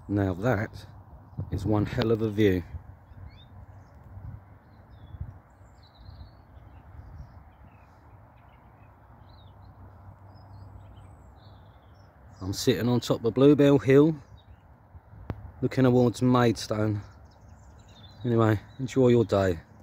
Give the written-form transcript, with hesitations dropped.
Now that is one hell of a view. I'm sitting on top of Bluebell Hill, looking towards Maidstone. Anyway, enjoy your day.